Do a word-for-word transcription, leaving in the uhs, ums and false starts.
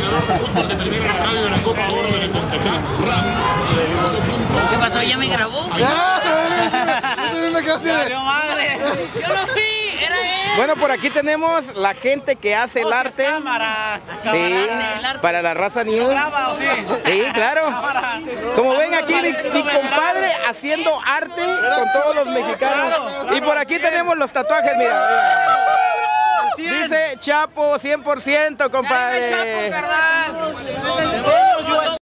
¿Qué pasó? ¿Ya me grabó? Yo lo vi, era él. Bueno, por aquí tenemos la gente que hace el arte. Sí, para la Raza News. Sí, claro. Como ven aquí mi, mi compadre haciendo arte con todos los mexicanos. Y por aquí tenemos los tatuajes, mira. Dice Chapo cien por ciento, compadre.